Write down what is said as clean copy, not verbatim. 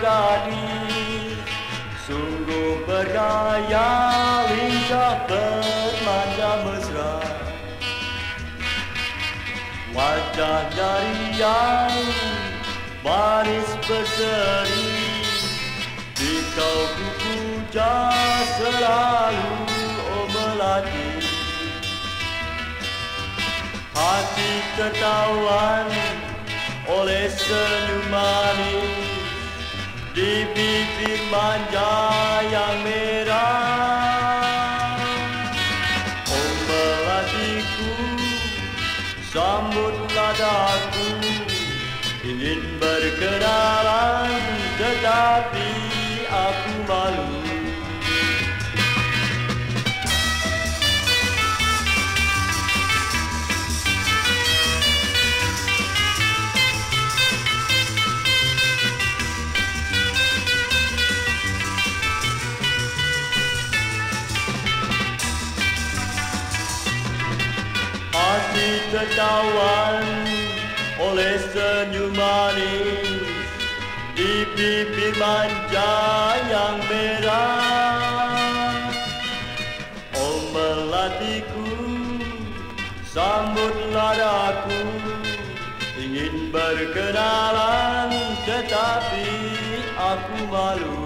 gadis, sungguh berdaya, lincah bermanja mesra. Wajahnya riang, manis berseri, di kau ku puja selalu, oh melati. Hati tertawan oleh senyum manis, di bibir manja yang merah. Oh melatiku, sambutlah daku, ingin berkenalan tetapi aku malu. Hati tertawan oleh senyum manis, di bibir manja yang merah. Oh melatiku, sambutlah aku, ingin berkenalan tetapi aku malu.